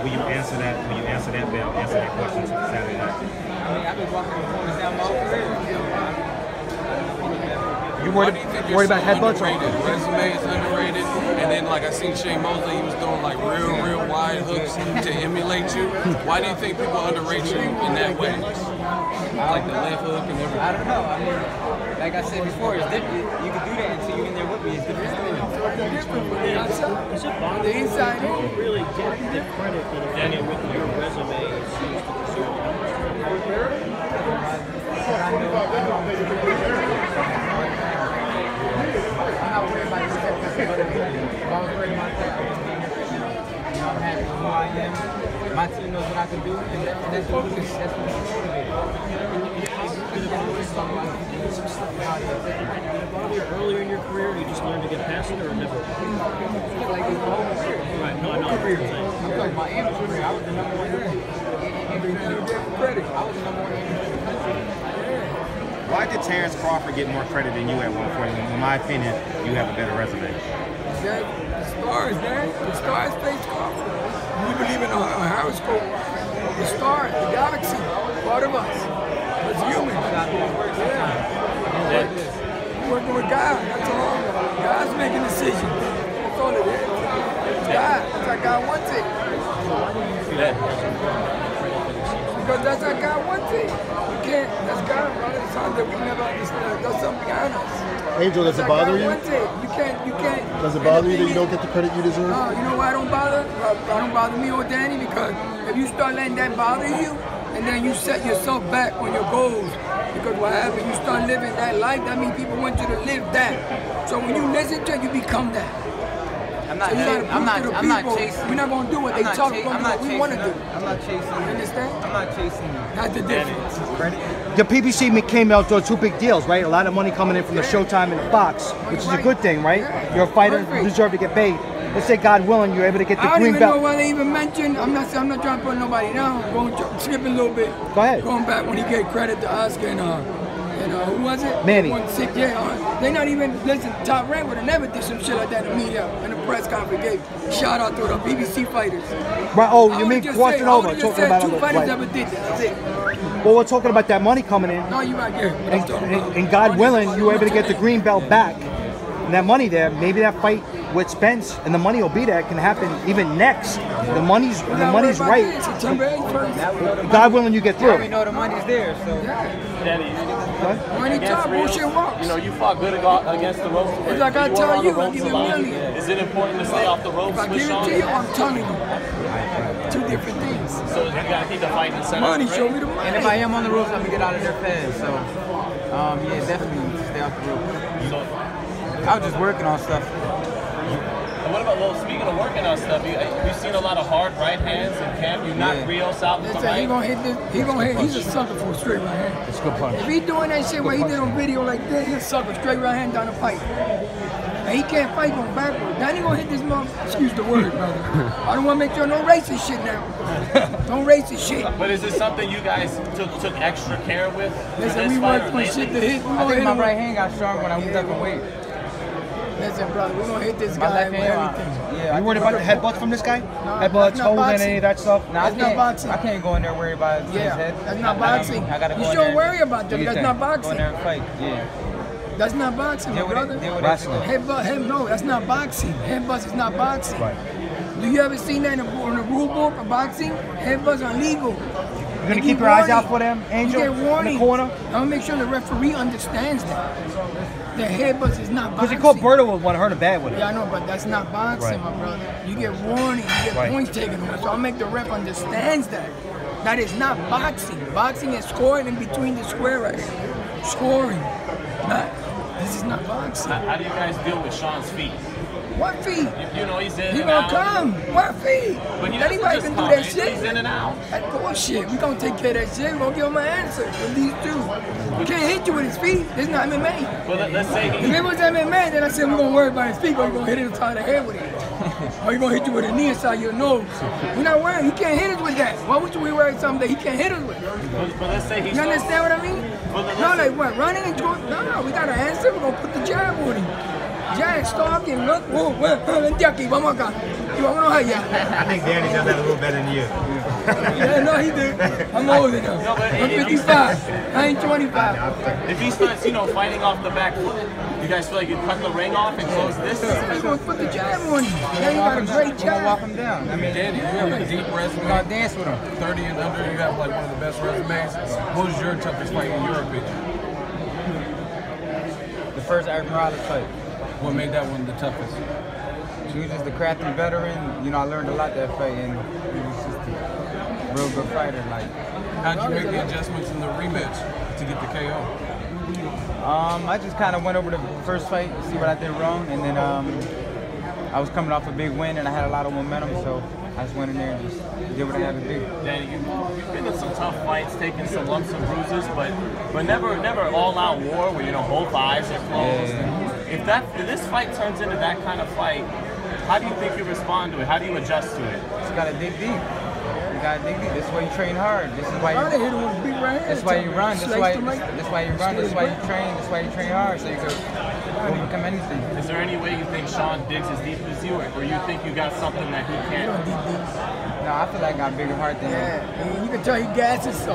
Will you answer that? Will you answer that bell? Answer that question Saturday night? I mean, I've been walking the corners down my career. You worried about headbutts? Resume is underrated, and then like I seen Shane Mosley, he was doing like real wide hooks to emulate you. Why do you think people underrate you in that way? Like the left hook and everything. I don't know. I mean, like I said before, it's different. You can do that until you're in there with me. It's different. The inside, you don't really get the credit that Daniel with your resume is used to pursue. I'm not worried about this. If I was worried about that, I'm happy with who I am. My team knows what I can do, and that's what we Earlier in your career, you just learned to get past it, or never? Like this whole career. Right, no, career. I'm talking about amateur career. I was the number one credit. I was the number one Why did Terrence Crawford get more credit than you at 140? In my opinion, you have a better resume. The stars, man. The stars face Crawford. We believe in our horoscope. The stars, the galaxy, part of us. It's human. Yeah. Working with God. That's all. God's making decisions. That's all it is. It's God. That's how God wants it. Because that's how God wants it. We can't. That's God, brother. It's something that we never understand. That's something behind us. Angel, does it bother you? You can't. Does it bother you that you don't get the credit you deserve? No, you know why I don't bother? I don't bother me or Danny, because if you start letting that bother you, and then you set yourself back on your goals, because what happens, you start living that life, that means people want you to live that. So when you listen to it, you become that. I'm not chasing. We're not going to do what they talk about, what we want to do. I'm not chasing. You understand? I'm not chasing you. That's the difference. The PBC came out with two big deals, right? A lot of money coming in from the Showtime and the Fox, which is a good thing, right? You're a fighter, you deserve to get paid. Let's say, God willing, you're able to get the green belt. I don't even know why they even mentioned. I'm not trying to put nobody down. I'm skipping a little bit. Go ahead. Going back when he gave credit to Oscar and who was it? Manny. They not even, listen, Top Rank would have never did some shit like that in the media in the press conference. Gave shout out to the BBC fighters. Right, oh, you mean crossing over, talking about two fighters ever did that. That's it. Well, we're talking about that money coming in. No, you're right here. And God willing, you were able to get the green belt back. And that money there, maybe that fight with Spence and the money will be there, can happen even next. The money's right. God willing, you get through. We know the money's there, so. Money talk, bullshit walks. You know, you fought good against the ropes. It's like I tell you, I give you a million. Is it important to stay off the ropes? If I give it to you, I'm telling you. Two different things. So you gotta keep the fight in the center. Money, show me the money. And if I am on the ropes, I'm gonna get out of there fast. So, yeah, definitely stay off the ropes. So, I was just working on stuff. And what about, well, speaking of working on stuff, you've seen a lot of hard right hands in camp. You knocked Rios out with the right. He gonna hit this. He gonna hit. He's a sucker for a straight right hand. It's a good punch. If he doing that shit where he did on video like this, he's a sucker straight right hand down the pipe. And he can't fight going backwards. Now he gonna hit this motherfucker. Excuse the word, brother. I don't want to make sure no racist shit now. No racist shit. But is this something you guys took extra care with? Listen, we worked for shit to hit. I think my right hand got strong when I moved up in weight. Listen, brother, we're gonna hit this guy with everything. Yeah, you worried about the headbutts from this guy? Headbutts, holding any of that stuff? No, that's not boxing. I can't go in there worried about his head. That's not boxing. I gotta go you in shouldn't worry about them. That's not boxing. Go in there and fight. Yeah. That's not boxing, my brother. Headbutt, no, that's not boxing. Headbutts is not boxing. Right. Do you ever seen that in the rule book of boxing? Headbutts are legal. You're gonna keep your eyes out for them, Angel, you get warning. in the corner? I'm gonna make sure the referee understands that. The headbutts is not boxing. Because he called Berto would want to hurt him bad with it. Yeah, I know, but that's not boxing, my brother. You get warning, you get points taken away. So I'll make the ref understands that. That is not boxing. Boxing is scoring in between the square right here. Scoring. This is not boxing. How do you guys deal with Shawn's feet? What feet? You know he's in he and out. He gonna come. What feet? But he anybody just can do that shit. He's in and out. That's bullshit. We gonna take care of that shit. We gonna give him an answer with these two. You can't hit you with his feet. It's not MMA. Well, let's say if it was MMA, then I said we're gonna worry about his feet, or you're gonna hit it inside the head with it. Or you're gonna hit you with a knee inside your nose. We're not worried. He can't hit us with that. Why would we worry something that he can't hit us with? But let's say he's. You understand what I mean? No, like what? Running and going? No, we got an answer. We're gonna put the jab on him. Jab, stalk him, look, Jackie, vamos acá. You don't know how you. I think Danny does that a little better than you. Yeah, no, he did. I'm older than him. No, but I'm 55. I ain't 25. If he starts, you know, fighting off the back foot, you guys feel like you'd cut the ring off and close this? He's gonna put the jab on you. Danny got a great Gonna walk jab. him down. I mean, Danny, you have a deep resume. we're gonna dance with him. 30 and under, you have like one of the best resumes. What was your toughest fight in your opinion? The first Eric Morales fight. What made that one the toughest? He was just a crafty veteran. You know, I learned a lot that fight, and he was just a real good fighter. Like, How'd you make the adjustments in the rematch to get the KO? I just kind of went over the first fight to see what I did wrong, and then I was coming off a big win, and I had a lot of momentum, so I just went in there and just did what I had to do. Danny, you've been in some tough fights, taking some lumps and bruises, but never all-out war where, you know, both eyes are closed. Yeah. If this fight turns into that kind of fight, how do you think you respond to it? How do you adjust to it? Just gotta dig deep. You gotta dig deep. This is why you train hard. This is why I you. hit him with a big right hand. That's why you run. That's why you run. That's That's why you train. That's why you train hard, so you can overcome anything. Is there any way you think Shawn digs as deep as you, or you think you got something that he can't? No, I feel like I got a bigger heart than him. Yeah, you can tell he gasses so.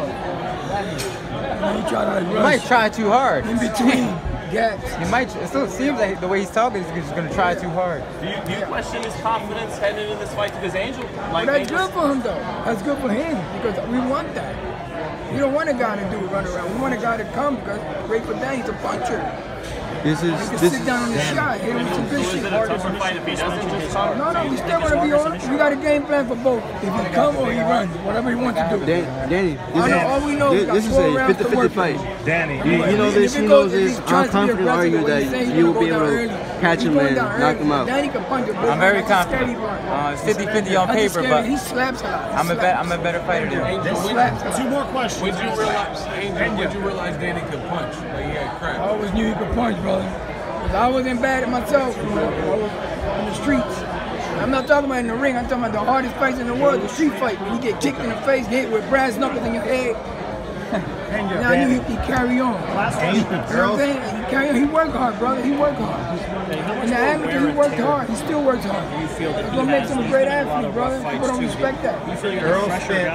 He try to You rush might try too hard. in between gaps. You might. It still seems like the way he's talking, he's just gonna try too hard. Do you question his confidence heading into this fight? Because Angel, But that's good for him though. That's good for him because we want that. We don't want a guy to do run around. We want a guy to come because great for Danny. He's a puncher. He can sit down on the shot, hit him with some good So is shit. it a tougher fight if he doesn't just come? No, we still want to be on it. We got a game plan for both. If he come or he runs, whatever he wants to do. Danny, All we know is this is a 50-50 fight. Danny, You know this. He knows this. I'm confident arguing that you will be able to catch him and knock him out. Danny can punch a bit. I'm very That's the confident. scary part. It's 50-50 on That's the paper, scary- but he slaps a lot. I'm a better fighter than him. He slaps a lot. Two more questions. When you realize, Angel, when you realize Danny could punch, like he had I crap? always knew he could punch, brother. Because I wasn't bad at myself when I was on the streets. I'm not talking about in the ring. I'm talking about the hardest fights in the world, the street fight. When you get kicked in the face, hit with brass knuckles in your head. Now I knew he carry on. You know what I'm saying? He carry on. He worked hard, brother. He worked hard. In the amateur, he worked hard. He still works hard. That's what makes him a great athlete, brother. People don't respect that. Earl Spence,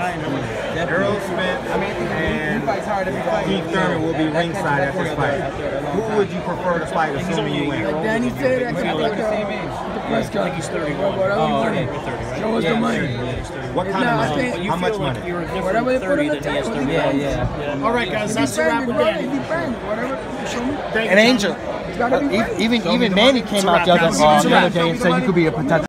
and Keith Thurman will be ringside at this fight. Who would you prefer to fight, assuming you win? Like Danny said, I think the press conference. He's 30. Show us the money. What kind of money? How much money? Whatever they put on the table. Yeah. All right, guys, that's a wrap with Danny. Whatever. Show me. And Angel, It's gotta be right. even Manny came out the other day and said you could be a potential.